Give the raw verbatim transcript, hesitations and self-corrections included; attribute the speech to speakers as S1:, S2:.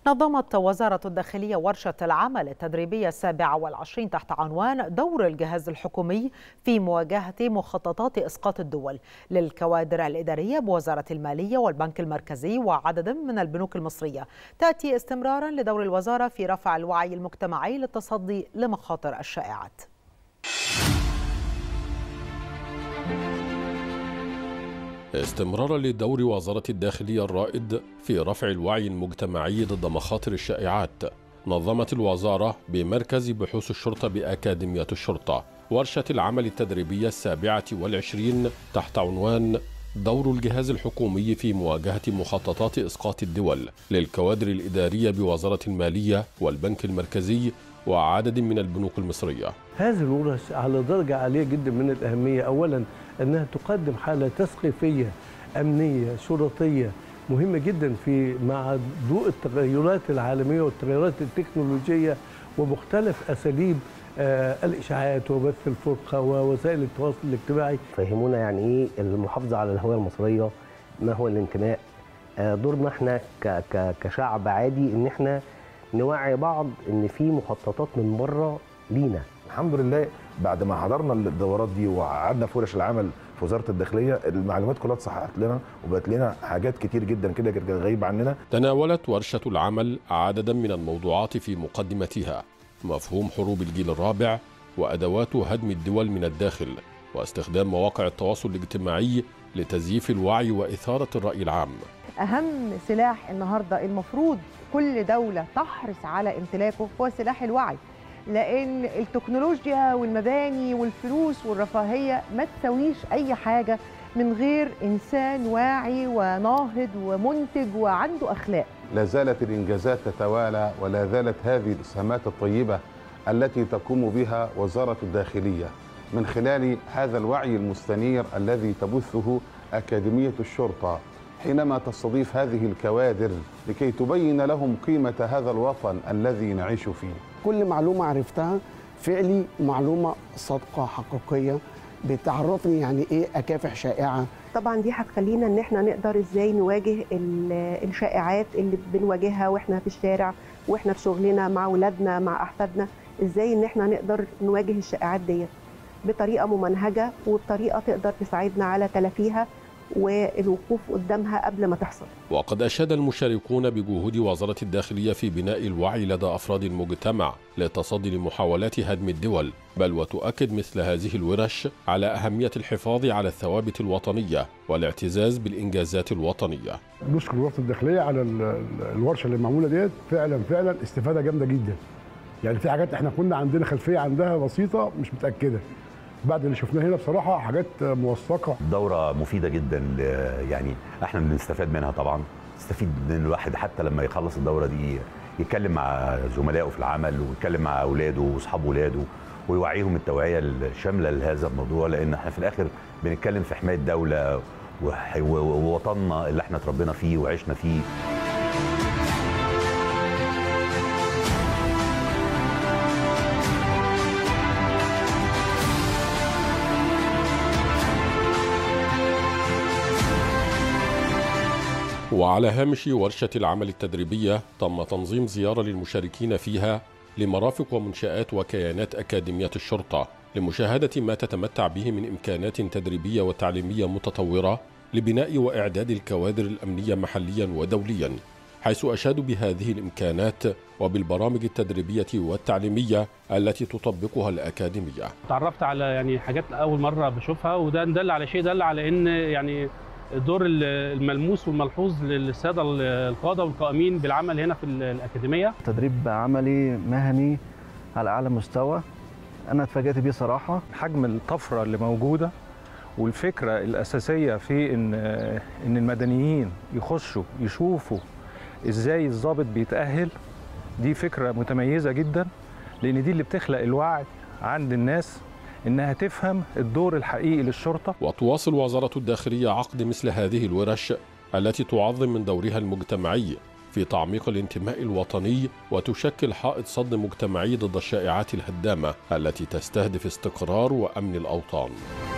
S1: نظمت وزارة الداخلية ورشة العمل التدريبية السابعة والعشرين تحت عنوان دور الجهاز الحكومي في مواجهة مخططات إسقاط الدول للكوادر الإدارية بوزارة المالية والبنك المركزي وعدد من البنوك المصرية. تأتي استمرارا لدور الوزارة في رفع الوعي المجتمعي للتصدي لمخاطر الشائعات.
S2: استمرارا لدور وزارة الداخلية الرائد في رفع الوعي المجتمعي ضد مخاطر الشائعات، نظمت الوزارة بمركز بحوث الشرطة بأكاديمية الشرطة ورشة العمل التدريبية السابعة والعشرين تحت عنوان دور الجهاز الحكومي في مواجهة مخططات إسقاط الدول للكوادر الإدارية بوزارة المالية والبنك المركزي وعدد من البنوك المصرية.
S3: هذه الورش على درجة عالية جدا من الأهمية، أولا أنها تقدم حالة تثقيفية أمنية شرطية مهمة جدا في مع ضوء التغيرات العالمية والتغيرات التكنولوجية ومختلف أساليب آه الإشاعات وبث الفرقة ووسائل التواصل الاجتماعي.
S4: فهمونا يعني إيه المحافظة على الهوية المصرية، ما هو الانتماء، آه دورنا احنا كشعب عادي إن احنا نوعي بعض ان في مخططات من بره لينا.
S5: الحمد لله بعد ما حضرنا الدورات دي وقعدنا في ورش العمل في وزاره الداخليه، المعلومات كلها اتصححت لنا وبقت لنا حاجات كتير جدا كده كانت غايبه عننا.
S2: تناولت ورشه العمل عددا من الموضوعات في مقدمتها مفهوم حروب الجيل الرابع وادوات هدم الدول من الداخل واستخدام مواقع التواصل الاجتماعي لتزييف الوعي واثاره الراي العام.
S6: اهم سلاح النهارده المفروض كل دولة تحرص على امتلاكه هو سلاح الوعي، لأن التكنولوجيا والمباني والفلوس والرفاهية ما تسويش أي حاجة من غير إنسان واعي وناهض ومنتج وعنده أخلاق.
S7: لا زالت الإنجازات تتوالى ولا زالت هذه الإسهامات الطيبة التي تقوم بها وزارة الداخلية من خلال هذا الوعي المستنير الذي تبثه أكاديمية الشرطة حينما تستضيف هذه الكوادر لكي تبين لهم قيمة هذا الوطن الذي نعيش فيه.
S8: كل معلومة عرفتها فعلي معلومة صادقة حقيقية بتعرفني يعني ايه اكافح شائعة.
S9: طبعا دي هتخلينا ان احنا نقدر ازاي نواجه الشائعات اللي بنواجهها واحنا في الشارع واحنا في شغلنا مع اولادنا مع احفادنا، ازاي ان احنا نقدر نواجه الشائعات ديت بطريقة ممنهجة وبطريقة تقدر تساعدنا على تلافيها والوقوف قدامها قبل ما تحصل.
S2: وقد أشاد المشاركون بجهود وزارة الداخلية في بناء الوعي لدى أفراد المجتمع للتصدي لمحاولات هدم الدول، بل وتؤكد مثل هذه الورش على أهمية الحفاظ على الثوابت الوطنية والاعتزاز بالإنجازات الوطنية.
S10: نشكر وزارة الداخلية على الورشة اللي معمولة ديت، فعلا فعلا استفادة جامدة جدا. يعني في حاجات احنا كنا عندنا خلفية عندها بسيطة مش متأكدة، بعد اللي شفناه هنا بصراحه حاجات موثقه.
S11: دوره مفيده جدا، يعني احنا بنستفاد منها طبعا، تستفيد من الواحد حتى لما يخلص الدوره دي يتكلم مع زملائه في العمل ويتكلم مع اولاده واصحاب اولاده ويوعيهم التوعيه الشامله لهذا الموضوع، لان احنا في الاخر بنتكلم في حمايه دوله ووطننا اللي احنا اتربينا فيه وعشنا فيه.
S2: وعلى هامش ورشة العمل التدريبية تم تنظيم زيارة للمشاركين فيها لمرافق ومنشآت وكيانات أكاديمية الشرطة لمشاهدة ما تتمتع به من إمكانات تدريبية وتعليمية متطورة لبناء وإعداد الكوادر الأمنية محليا ودوليا، حيث أشادوا بهذه الإمكانات وبالبرامج التدريبية والتعليمية التي تطبقها الأكاديمية.
S12: تعرفت على يعني حاجات أول مرة بشوفها، وده دل على شيء، دل على إن يعني الدور الملموس والملحوظ للساده القاده والقائمين بالعمل هنا في الاكاديميه.
S13: تدريب عملي مهني على اعلى مستوى، انا اتفاجئت بيه صراحه.
S14: حجم الطفره اللي موجوده والفكره الاساسيه في ان ان المدنيين يخشوا يشوفوا ازاي الضابط بيتاهل، دي فكره متميزه جدا، لان دي اللي بتخلق الوعي عند الناس إنها تفهم الدور الحقيقي للشرطة.
S2: وتواصل وزارة الداخلية عقد مثل هذه الورش التي تعظم من دورها المجتمعي في تعميق الانتماء الوطني وتشكل حائط صد مجتمعي ضد الشائعات الهدامة التي تستهدف استقرار وأمن الأوطان.